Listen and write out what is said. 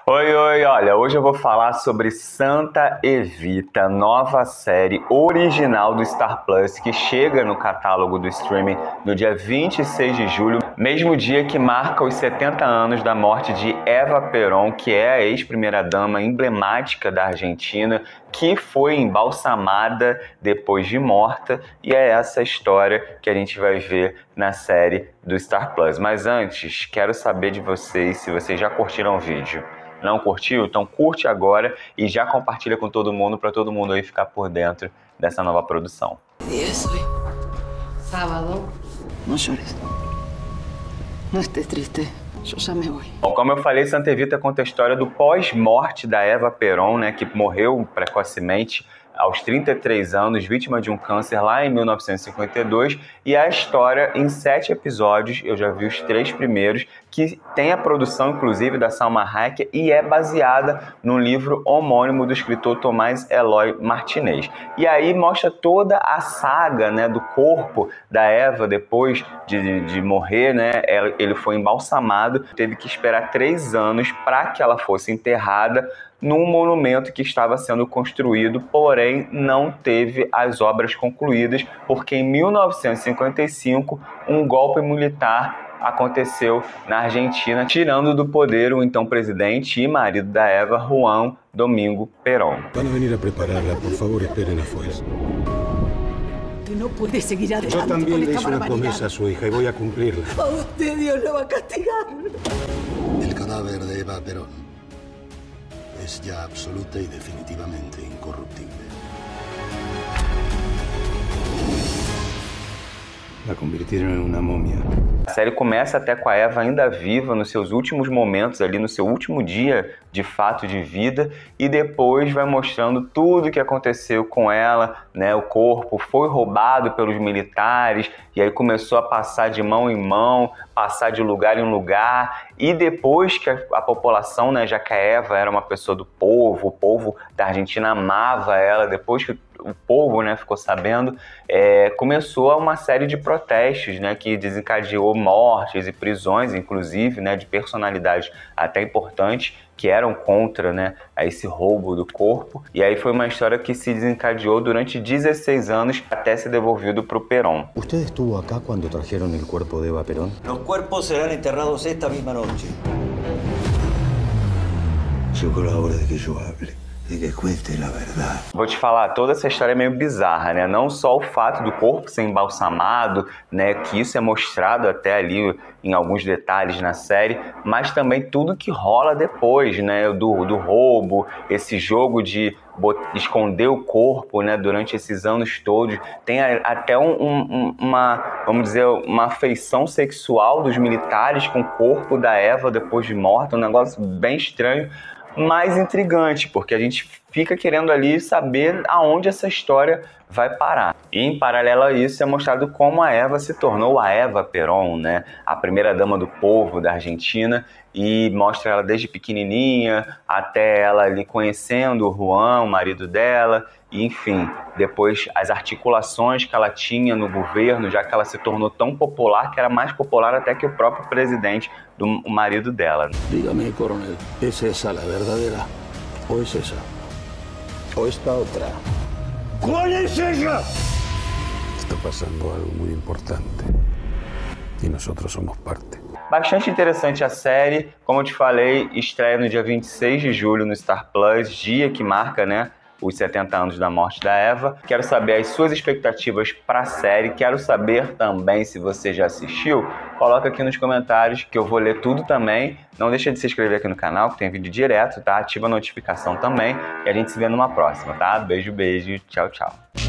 Oi, olha, hoje eu vou falar sobre Santa Evita, nova série original do Star Plus, que chega no catálogo do streaming no dia 26 de julho, mesmo dia que marca os 70 anos da morte de Eva Perón, que é a ex-primeira-dama emblemática da Argentina, que foi embalsamada depois de morta, e é essa história que a gente vai ver na série do Star Plus. Mas antes, quero saber de vocês se vocês já curtiram o vídeo. Não curtiu? Então curte agora e já compartilha com todo mundo para todo mundo aí ficar por dentro dessa nova produção. Dia hoy. Sábado. No llores. No estés triste. Eu já me vou. Bom, como eu falei, Santa Evita conta a história do pós-morte da Eva Perón, né, que morreu precocemente aos 33 anos, vítima de um câncer lá em 1952, e a história em 7 episódios, eu já vi os 3 primeiros, que tem a produção, inclusive, da Salma Hayek, e é baseada no livro homônimo do escritor Tomás Eloy Martinez. E aí mostra toda a saga, né, do corpo da Eva depois de morrer, né, ele foi embalsamado, teve que esperar 3 anos para que ela fosse enterrada num monumento que estava sendo construído, porém não teve as obras concluídas, porque em 1955 um golpe militar aconteceu na Argentina, tirando do poder o então presidente e marido da Eva, Juan Domingo Perón. Van a venir a prepararla, por favor, esperen afuera. Usted no puede seguir adelante. Yo también con le esta hice una barbaridad. promesa a su hija y voy a cumplirla. A usted Dios lo va a castigar. El cadáver de Eva Perón es ya absoluta y definitivamente incorruptible. La convirtieron en una momia. A série começa até com a Eva ainda viva, nos seus últimos momentos, ali no seu último dia de fato de vida, e depois vai mostrando tudo o que aconteceu com ela, né? O corpo foi roubado pelos militares, e aí começou a passar de mão em mão, passar de lugar em lugar, e depois que a população, né, já que a Eva era uma pessoa do povo, o povo da Argentina amava ela, depois que o povo, né, ficou sabendo, começou uma série de protestos, né, que desencadeou mortes e prisões, inclusive, né, de personalidades até importantes que eram contra, né, a esse roubo do corpo. E aí foi uma história que se desencadeou durante 16 anos até ser devolvido para o Perón. ¿Usted estuvo acá cuando trajeron el cuerpo de Eva Perón? Los cuerpos serán enterrados esta misma noche. Llegó la hora de que yo hable. E que cuente a verdade. Vou te falar, toda essa história é meio bizarra, né? Não só o fato do corpo ser embalsamado, né? Que isso é mostrado até ali em alguns detalhes na série, mas também tudo que rola depois, né? Do roubo, esse jogo de esconder o corpo, né? Durante esses anos todos. Tem até vamos dizer, uma afeição sexual dos militares com o corpo da Eva depois de morta, um negócio bem estranho, mais intrigante, porque a gente fica querendo ali saber aonde essa história vai parar. E em paralelo a isso é mostrado como a Eva se tornou a Eva Perón, né? A primeira-dama do povo da Argentina, e mostra ela desde pequenininha até ela ali conhecendo o Juan, o marido dela, e enfim, depois as articulações que ela tinha no governo, já que ela se tornou tão popular, que era mais popular até que o próprio presidente, do marido dela. Dígame, coronel, ¿es esa la verdadera? ¿O es esa? ¿O esta otra? ¿Cuál es ella? Está pasando algo muy importante y nosotros somos parte. Bastante interessante a série, como eu te falei, estreia no dia 26 de julho no Star Plus, dia que marca, né, os 70 anos da morte da Eva. Quero saber as suas expectativas para a série, quero saber também se você já assistiu. Coloca aqui nos comentários que eu vou ler tudo também. Não deixa de se inscrever aqui no canal, que tem vídeo direto, tá? Ativa a notificação também e a gente se vê numa próxima, tá? Beijo, beijo, tchau, tchau.